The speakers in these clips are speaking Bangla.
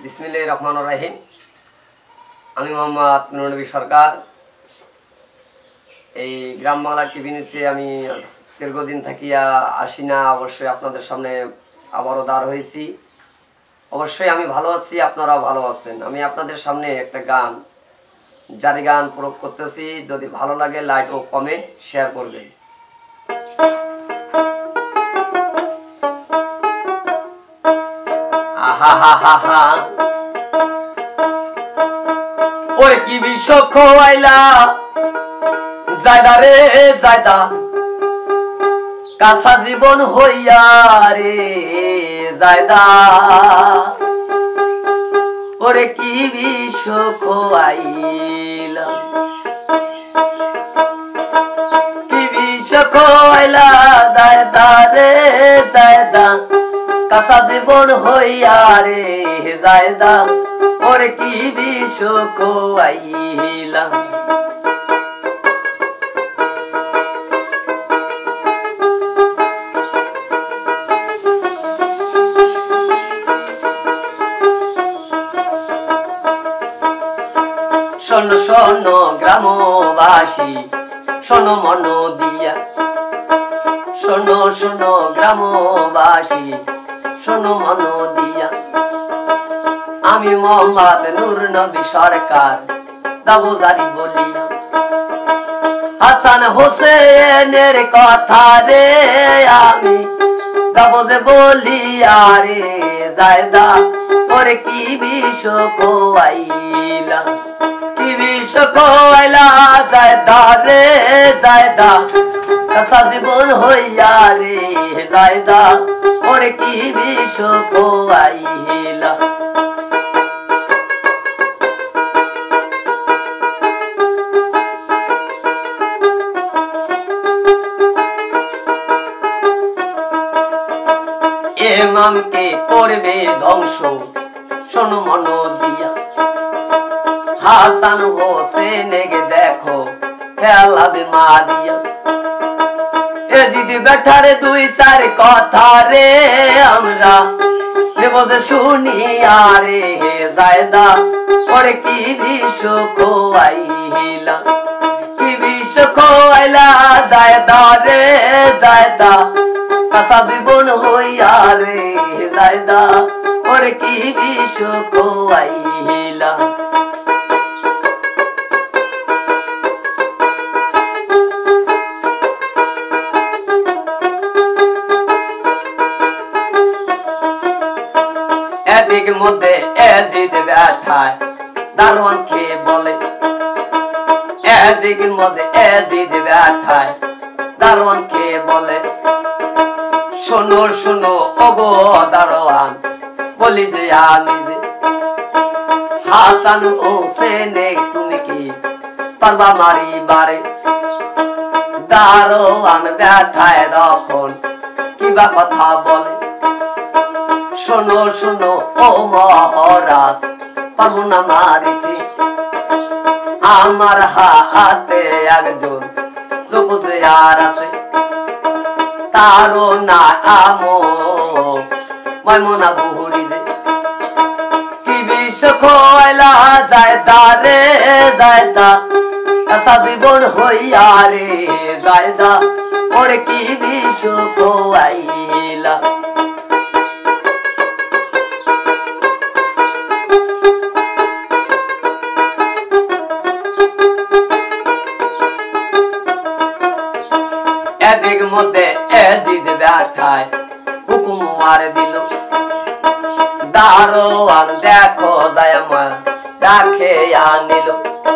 বিসমিল্লাহির রহমানির রহিম। আমি মোহাম্মদ নুরুল নবী সরকার। এই গ্রাম বাংলা টিভি নিউজে আমি দীর্ঘদিন থাকিয়া আসি না। অবশ্যই আপনাদের সামনে আবারও দাঁড় হয়েছি। অবশ্যই আমি ভালো আছি, আপনারাও ভালো আছেন। আমি আপনাদের সামনে একটা গান, জারি গান প্রয়োগ করতেছি। যদি ভালো লাগে লাইক ও কমেন্ট শেয়ার করবেন। আহা হা হা হা, ওরে কি বিষ খোয়াইলা জায়দা রে জায়দা, কাঁচা জীবন হইয়া রে জায়দা। ওরে কি বিষ খোয়াইলা, কি বিষ খোয়াইলা জায়দা রে জায়দা, কাঁচা জীবন হইয়া রে জায়দা। ওরে কি বিষ খোয়াইলা, শোনো শোনো গ্রামবাসী, শোনো মন দিয়া, শোনো শোনো গ্রামবাসী, শোনো মন দিয়া। আমি মোহাম্মদ নুরুল নবী সরকার যাব জারি বলিয়া, হাসান হোসেনের কথা রে আমি যাব যে বলিয়া রে জায়দা। ওরে কি বিষ খোয়াইলা, কি বিষ খোয়াইলা জায়দা রে জায়দা, কাঁচা জীবন হইয়া রে জায়দা। ওরে কি বিষ খোয়াইলা, ইমামকে করবে ধ্বংস শোনো মন দিয়া। হাসান হোসেনকে দেখো খেলাবে মারিয়া। এজিদ বেঠারে দুই চার কথা রে আমরা নেব যে শুনিয়া রে জায়দা। ওরে কি বিষ খোয়াইলা, কি বিষ খোয়াইলা জায়দা রে জায়দা, কাঁচা জীবন হইয়া রে জায়দা। ওরে কি বিষ খোয়াইলা, এদিক মধ্যে এজিদ ব্যাঠায় দারোয়ান খেয়ে বলে, এদিক মধ্যে এজিদ ব্যাঠায় দারোয়ান খেয়ে বলে, শোনো শোনো ওগো দারোয়ান বলি যে আমি যে হাসান হোসেনে তুমি কি পারবা মারিবারে। দারোয়ান ব্যাঠায় তখন কিবা কথা বলে, শোনো শোনো ও মহারাজ পারবো না মারিতে। আমার হাতে একজন লোক যে আর আছে, তারও না আমো ময়মনা বুহুরি যে। কি বিষ খোয়াইলা জায়দা রে জায়দা, কাঁচা জীবন হইয়া রে জায়দা। ওরে কি বিষ খোয়াইলা, এদিক মধ্যে এজিদ ব্যাঠায় হুকুম আর দিল। দারোয়ান দেখো জায়মা ডাকে আনিল।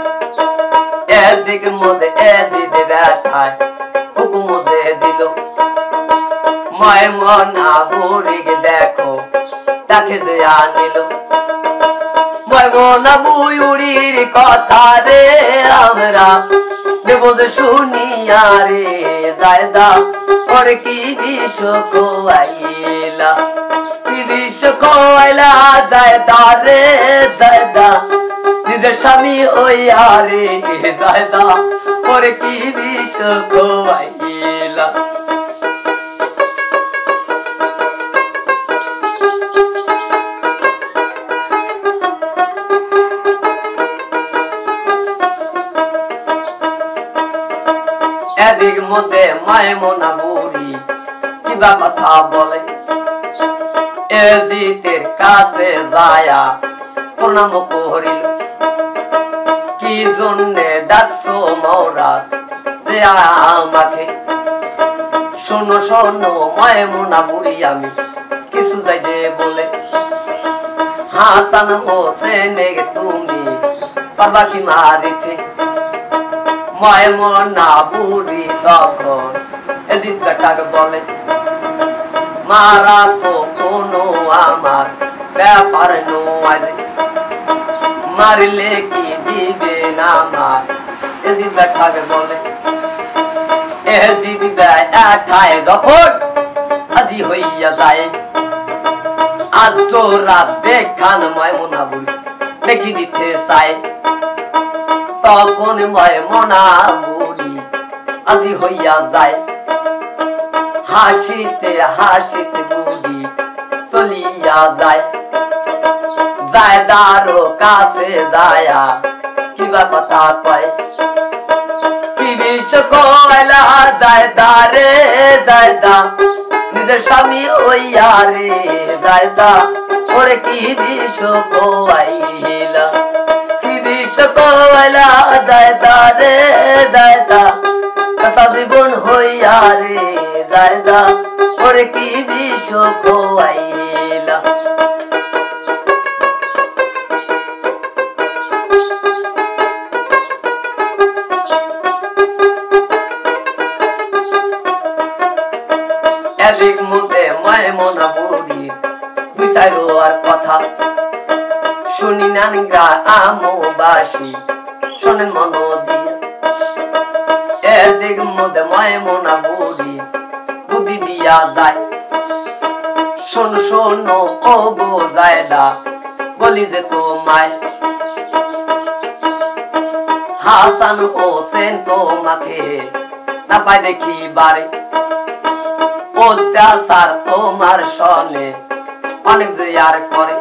এদিক মধ্যে এজিদ ব্যাঠায় হুকুম যে দিল। ময়মনা বুড়িকে দেখো ডাকে যে আনিল। ময়মনা বুড়ির কথা রে আমরা নেব যে শুনিয়া রে জায়দা। ওরে কি বিষ খোয়াইলা, কি বিষ খোয়াইলা জায়দা রে জায়দা, নিজের স্বামী হইয়া রে জায়দা। ওরে কি বিষ খোয়াইলা, মধ্যে মাইমুনা বুড়ি কিবা কথা বলে এজিতের কাছে যায়া প্রণাম করিল কি জন্যে ডাকছো মহারাজ যে আমাকে শোনো শোনো মাইমুনা বুড়ি আমি কিছু যাই যে বলে হাসান হোসেনে তুমি পারবা কি মারিতে মাইমুনা বুড়ি তখন এজিদ বেটাকে বলে মারা তো কোনো আমার ব্যাপার নয় মারলে কি দিবে না আমার এজিদ বেটাকে বলে এজিদ বেটায় যখন হাজি হইয়া যায় আজ রাত দেখান মাইমুনা বুড়ি দেখি দিতে চায় তখন মাইমুনা বুড়ি আজি হইয়া যায় হাসিতে হাসিতে বুড়ি চলিয়া যায় জায়দারো কাছে যায়া কিবা কথা কয় কি বিষ কয়লা জায়দারে জায়দা নিজের স্বামী হইয়া রে জায়দা ওরে কি বিষ কয়লা কি বিষ কয়লা জায়দা রে জায়দা কাঁচা জীবন হইয়া রে জায়দা ওরে কি বিষ কয়লা এদিক মধ্যে মাইমুনা বুড়ি দুই চাইরো আর কথা শুনি নান গ্রামবাসী শোনেন মন দিয়া এদিক মধ্যে মাইমুনা বুড়ি বুদ্ধি দিয়া যায় শোন শোনো ও গো জায়দা বলি যে তোমায় হাসান হোসেন তোমাকে না পায় দেখি বারে অত্যাচার তোমার সনে অনেক যে আর করে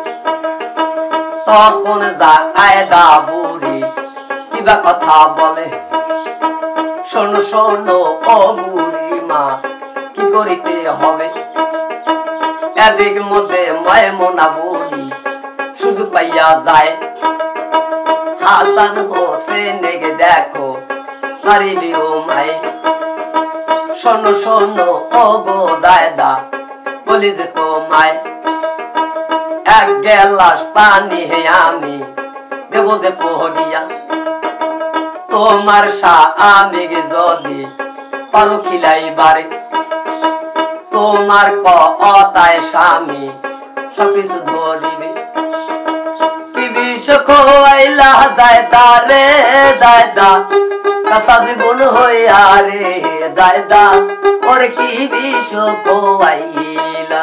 তখন জায়দা বুড়ি কিবা কথা বলে শোনো শোনো ও বুড়ি মা কি করিতে হবে এদিক মধ্যে মাইমুনা বুড়ি শুধু পাইয়া যায় হাসান হোসেনে দেখো মারিবি ও মাই শোনো শোনো ও গো জায়দা বলি যে তোমায় এক গ্লাস পানি হে আমি দেবো যে পহরিয়া তোমার স্বামী যদি পারো খিলাইবারে তোমার কথায় স্বামী সবকিছু ধরিবে কি বিষ খোয়াইলা জায়দা রে জায়দা কাঁচা জীবন হইয়া রে জায়দা ওরে কি বিষ খোয়াইলা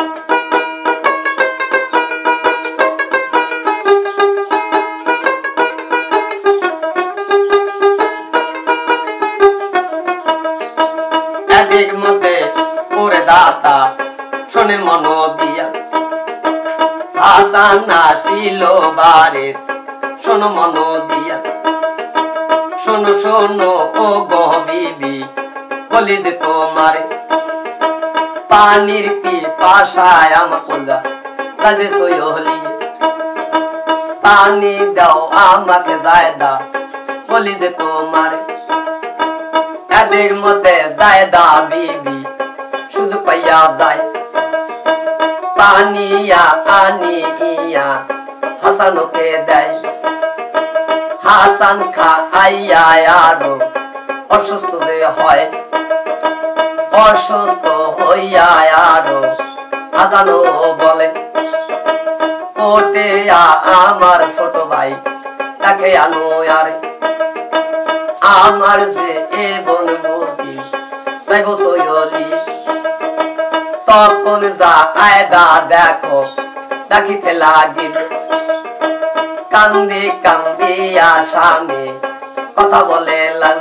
এদিক মধ্যে ওরে দাতা শোনে মন দিয়া হাসান আসিল বারে শোনো মন দিয়া শোনো শোনো ও গো বিবি বলি যে তোমারে পানির পিপাসায় আমার কোলা কাজে সইহলি পানি দাও আমাকে জায়দা বলি যে তোমারে এদের মধ্যে জায়দা বিবি সুযোগ পাইয়া যায় পানিয়া আনিয়া হাসানকে দেয় হাসান খাইয়া আরো অসুস্থ যে হয় অসুস্থ হইয়া আরো হাসানো বলে কোটে আমার ছোট ভাই তাকে আনো আরে আমার যে এ বোন বুঝি তাই গো সইহলি তখন জায়দা দেখো ডাকিতে লাগিল কান্দে কান্দে আসামে কথা বলে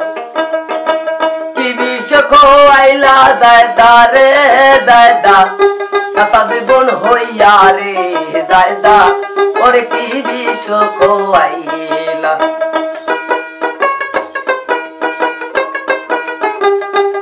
কি বিষ খোয়াইলা জায়দা রে জায়দা কাঁচা জীবন হইয়া রে জায়দা ওরে কি বিষ খোয়াইলা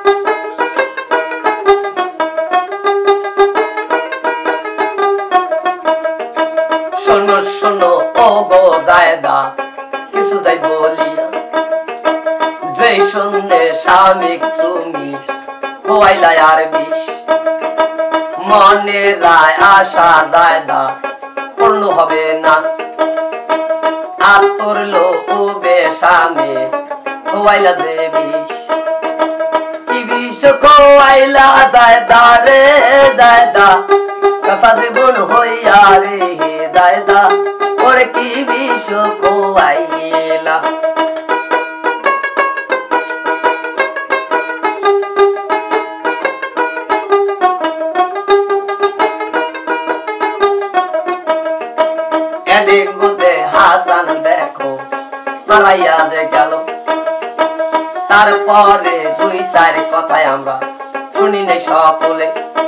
এই শূন্যে স্বামীক তুমি খোয়াইলা আর বিষ মনে রায় আশা জায়দা পূর্ণ হবে না আতর লোভে স্বামী খোয়াইলা যে বিষ কি বিষ খোয়াইলা জায়দা রে জায়দা কাঁচা জীবন হইয়া রে জায়দা ওরে কি বিষ খোয়াইলা এদিক বুঝে হাসান দেখো মারাইয়া যে গেল তারপরে দুই চার কথায় আমরা শুনি নাই সকলে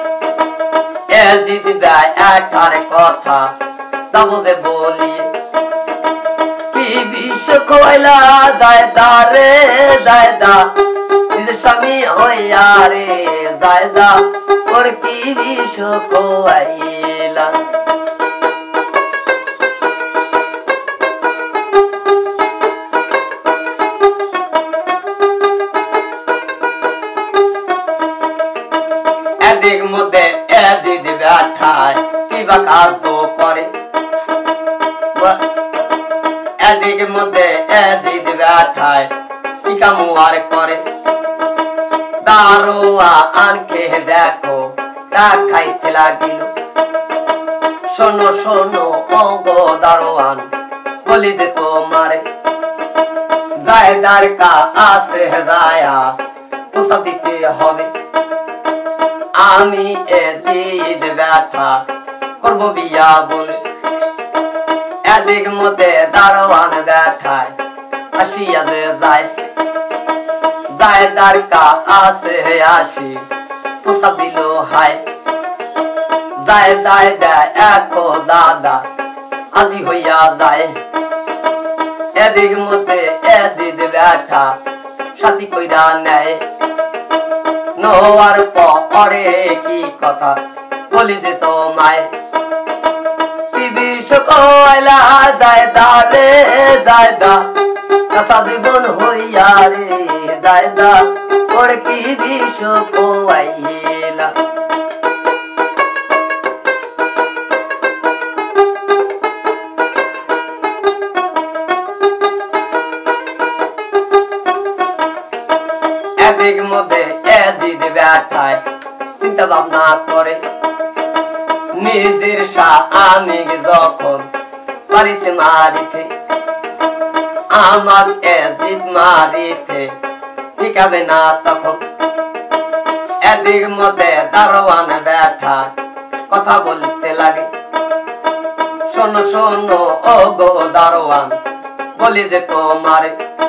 এজিদ দেয় একটার কথা যাবো যে বলি কি বিষ খোয়াইলা জায়দা রে জায়দা নিজের স্বামী হইয়া রে জায়দা ওর কি বিষ খোয়াইলা এদিক মধ্যে এজিদ ব্যাঠায় কিবা কাজ করে এদিক মধ্যে এজিদ ব্যাঠায় কি কামু আর করে দারোয়া আনকে দেখো খাইতে লাগিল শোনো শোনো ও গো দারোয়ান বলি যে তোমারে জায়দার কা আছে যায়া প্রস্তাব দিতে হবে আমি এজিদ ব্যাঠা করবো বিয়া বলে এদিক মধ্যে দারোয়ান ব্যাঠায় আসিয়া যে যায় জায়দার কা আছে আসি প্রস্তাব দিল হায় জায়দায় দেয় এতো দাদা আজি হইয়া যায় এদিক মধ্যে এজিদ ব্যাঠা সাথী কইরা নেয় নোয়ার পরে কি কথা বলি যে তোমায় বিষ খোয়াইলা জায়দা রে জায়দা কাঁচা জীবন হইয়া রে জায়দা ওর কি বিষ খোয়াইলা এদিক মধ্যে এজিদ ব্যাঠায় চিন্তা ভাবনা করে নিজের স্বামী যখন পারিছে মারিতে আমার এজিদ মারিতে ঠিক হবে না তখন এদিক মধ্যে দারোয়ান ব্যাঠা কথা বলতে লাগে শোনো শোনো ও গো দারোয়ান বলি যে তোমারে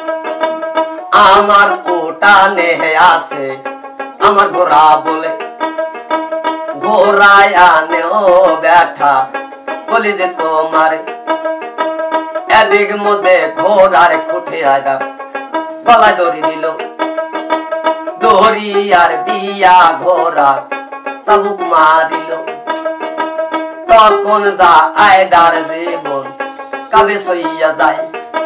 আমার উঠানে আছে আমার ঘোড়া বলে ঘোড়ায় আনে ও ব্যাঠা বলি যে তোমারে এদিক মধ্যে ঘোড়ার খুঁটে আয়দা গলায় দড়ি দিল দড়ি আর দিয়া ঘোড়া চাবুক মারিল তখন যা আয়দার জীবন কাবে সইয়া যায়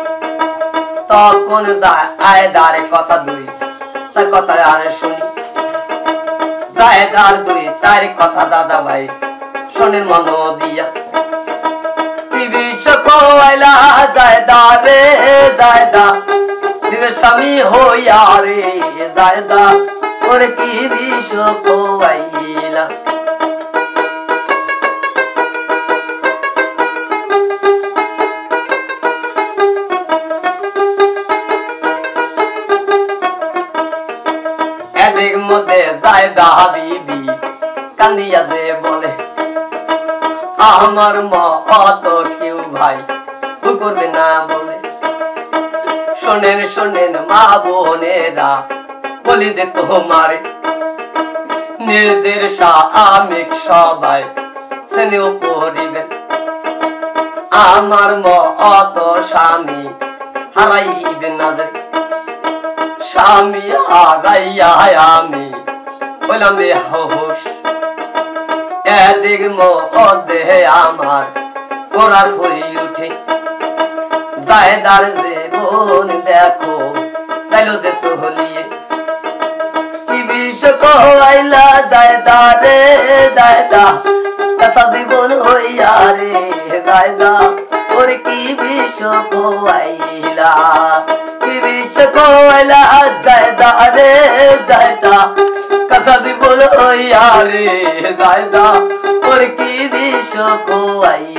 তখন যায় আয়দার কথা দুই চার কথা আর শুনি জায়দার দুই চার কথা দাদা ভাই শোনেন মন দিয়া কি বিষ খোয়াইলা জায়দা রে জায়দা নিজের স্বামী হইয়া রে জায়দা ওর কি বিষ খোয়াইলা এদিক মধ্যে জায়দা বিবি কান্দিয়া যে বলে আমার মত কেউ ভাই ভুল করবে না বলে শোনেন শোনেন মা বোনেরা বলি যে তোমারে নিজের স্বামীক সবাই স্নেহ করিবেন আমার মত স্বামী হারাইবেন না যে স্বামী হারাইয়া আমি বললাম বেহুশ এদিক মধ্যে আমার গোড়ার হয়ে উঠে জায়দার জীবন দেখো তাইলো যে চলিয়ে কি বিষ কইলা জায়দা রে জায়দা কাঁচা জীবন হইয়া রে জায়দা ওর কি বিষ কইলা কি বিষ কইলা জায়দা রে জায়দা কাঁচা জীবন হইয়া রে জায়দা ওর কি বিষ কইলা